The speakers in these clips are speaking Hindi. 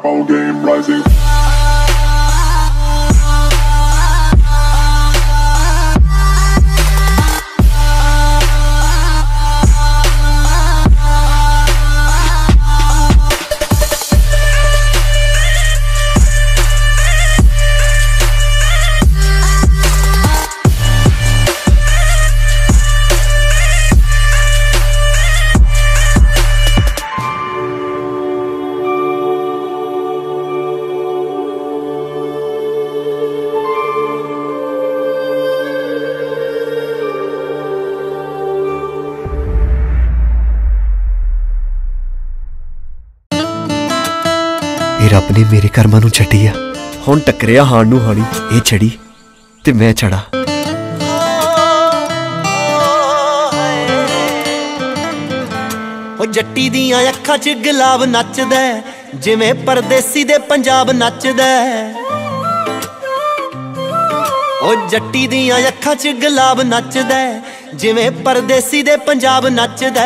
all game rising. रब ने मेरे कर्मां नूं छड्डी आ, हुण टकरिया हाण नूं हाणी ये चढ़ी ते मैं चढ़ा। ओ जट्टी दियां अखां च गुलाब नचदा जिवें परदेसी दे पंजाब नचदा। ओ जट्टी दियां अखां च गुलाब नचदा जिवें परदेसी दे पंजाब नचदा।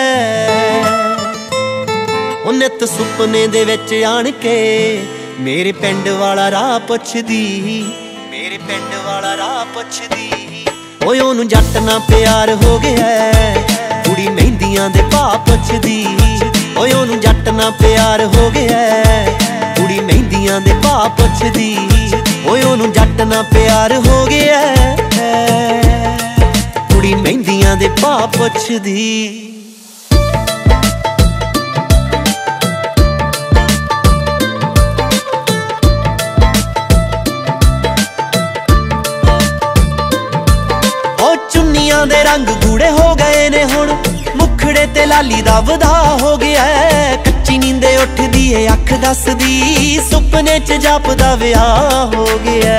नित सुपने दे विच आण के मेरे पिंड वाला राह पुछदी, मेरे पिंड वाला राह पुछदी। ओए ओनू जट ना प्यार हो गया कुड़ी मेहंदियां दे भाव पुछदी। ओए ओनू जट ना प्यार हो गया कुड़ी मेहंदियां दे भाव पुछदी। ओए ओनू जट ना प्यार हो गया कुड़ी मेहंदियां दे भाव पुछदी। दे रंग गूड़े हो गए ने हुण मुखड़े ते लाली दा वधा हो गया। कच्ची नींदे उठदी है अख दसदी सुपने च जापदा विआह हो गया।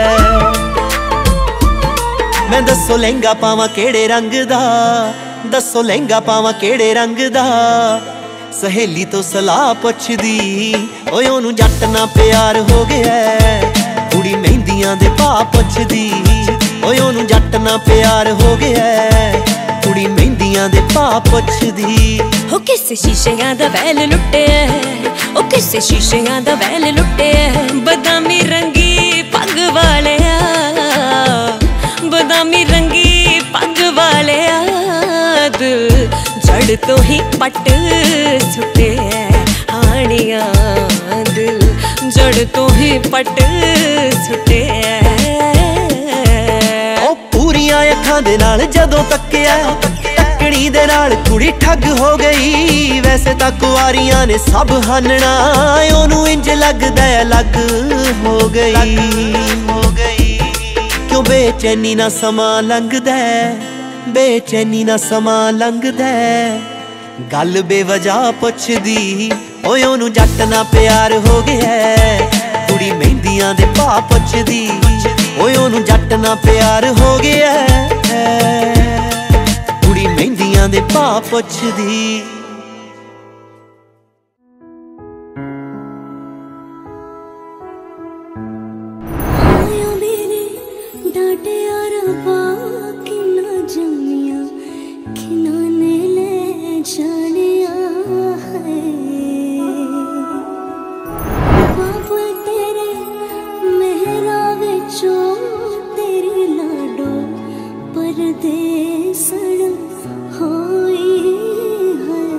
मैं दसो लहंगा पावां केड़े रंग दा, दसो लहंगा पावां केड़े रंग दा। सहेली तो सलाह पुछदी ओए ओनू जट ना प्यार हो गया कुड़ी मेहंदियां दे भाव पुछदी। ओए ओनू जट ना प्यार हो गया कुड़ी मेहंदियां दे भाव पुछदी। हो किसे शीशियां दा वैल लुटे, ओ किसे शीशियां दा वैल लुटे। बदामी रंगी पग वाले बदामी रंगी पग वाले दिल जड़ तो ही पट सुटे। हानिया दिल जड़ तो ही पट सुटे। अखां दे नाल जदों तक्किया तकड़ी दे नाल कुड़ी ठग हो गई। वैसे तां कुआरियां ने सब हानना ओनू इंज लगदा अलग हो गई। क्यों बेचैनी ना समा लंघदा, बेचैनी ना समा लंघदा। गल बेवजह पुछदी ओए ओनू जट ना प्यार हो गया कुड़ी मेहंदियां दे भाव पुछदी। ओए ओनू जट ना प्यार हो गया कुड़ी मेहंदियां दे भाव पुछदी। परदेसण होई है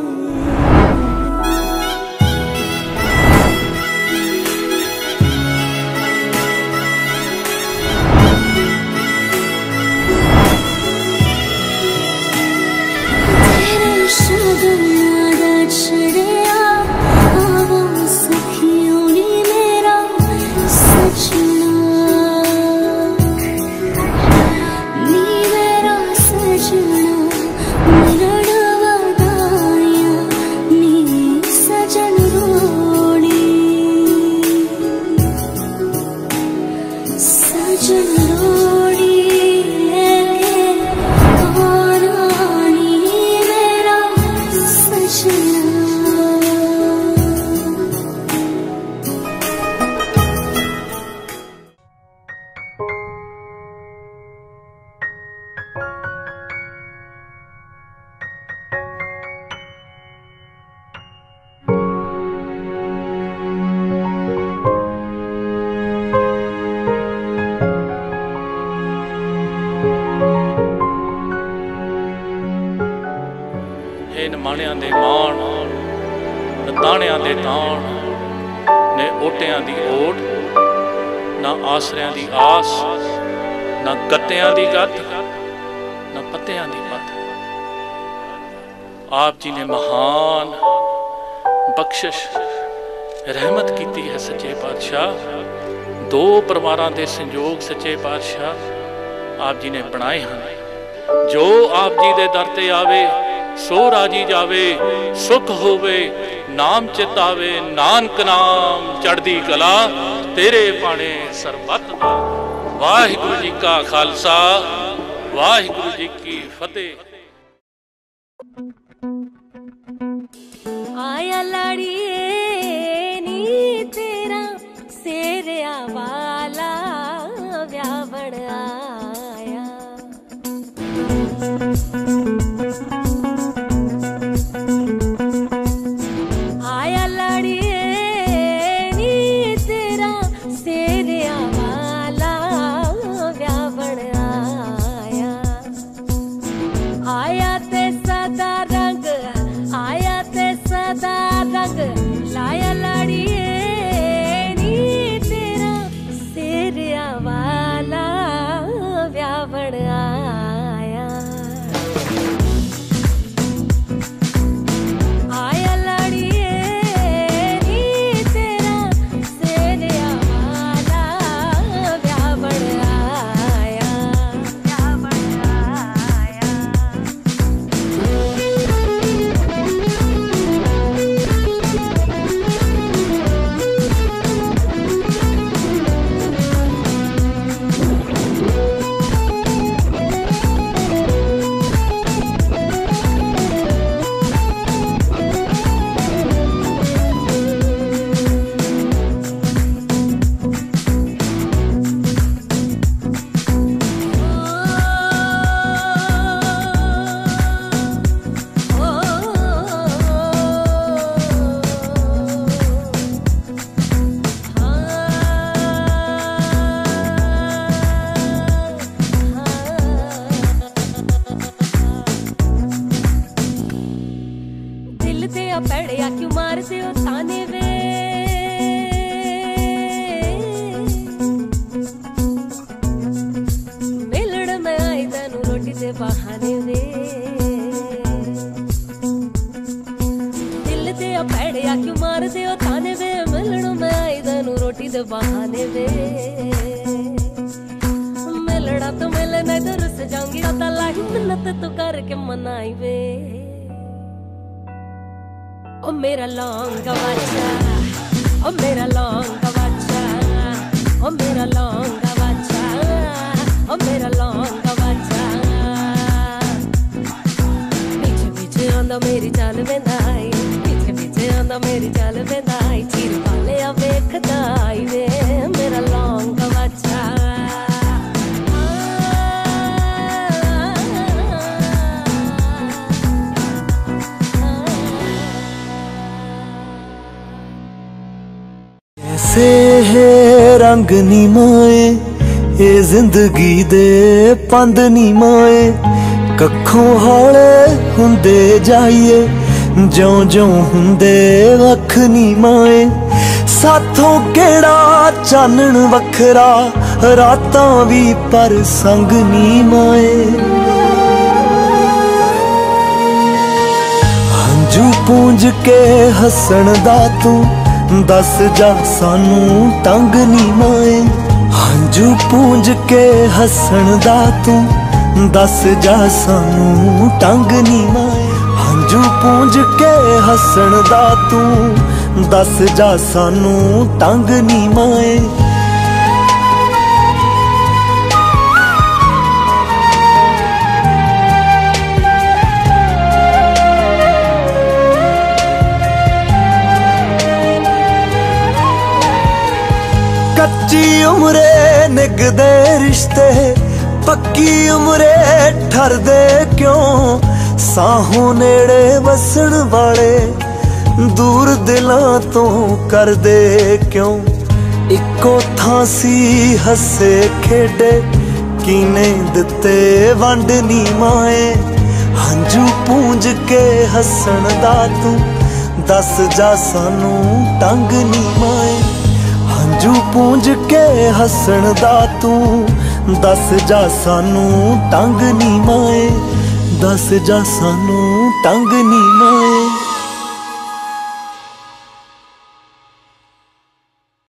हे नमाणियां दे माण ताणियां दे ताण ने ओटियां दी ओट ना आसरियां दी आस ना गत्तियां दी गत ना पत्तियां दी पत। आप जी ने महान बख्शिश रहमत की है सच्चे पातशाह। दो परिवारों के संयोग सच्चे पातशाह आप जी ने बनाए हैं। जो आप जी दे दर ते आवे सो राजी जावे, सुख होवे नाम चितावे, नानक नाम चढ़दी कला तेरे पाने सरबत दा। वाहिगुरु जी का खालसा वाहिगुरु जी की फतेह। आया लाड़िए नी तेरा सेरिया वाला व्यावण आया। आया लाड़िए नी तेरा सेरिया वाला व्यावण आया। आया ते सदा रंग, आया ते सदा रंग लाया लाड़िए नी तेरा सेरिया वाला व्यावण आया। आया लाड़िए नी तेरा सेरिया वाला व्यावण आया, व्यावण आया। दिल ते पड़िया क्यों मारते हो ताने वे, मिलड़ में आई तेनू रोटी दे बहाने वे। दिल ते पड़िया क्यों मारते हो ताने वे, मिलड़ में आई तेनू रोटी दे बहाने वे। मिलड़ा तो मिले नहीं तो रुस जाऊंगी, पता लाही मिन्नत तो करके मनाई वे। ओ मेरा लौंगा बाचा, ओ मेरा लौंगा बाचा, ओ मेरा लौंगा बाचा, ओ मेरा लौंगा बाचा। पीछे पीछे आंदा मेरी चाल वेंदाई, पीछे पीछे आंदा मेरी चाल वेंदाई। चीर वाले आ वेखदा आई वे मेरा लौंगा बाचा। ऐसे है रंग नी माए ये जिंदगी दे पंद नी माए। कखों हौले हुंदे जाइए ज्यों ज्यों हुंदे वख नी माए। साथों केड़ा चानण वखरा रातां भी पर संग नी माए। हंझू पूंज के हसन दा तू दस जा सानू तंग नी माए। हंझू पूंज के हसन दा तू दस जा सानू तंग नी माए। हंझू पूंज के हसन दा तू दस जा सानू तंग नी माए। कच्ची उम्रे निगदे रिश्ते पक्की उम्रे ठरदे क्यों। साहों नेड़े वसन वाले दूर दिलां तो करदे क्यों। इको थां सी हसे खेडे कीने दिते वंड नी माए। हंझू पूंज के हसन दा तू दस जा सानू टंग नी माए। हंझू पूंज के हसन दा तू दस जा सानू टंग नी माए। दस जा सानू टंग नी माए।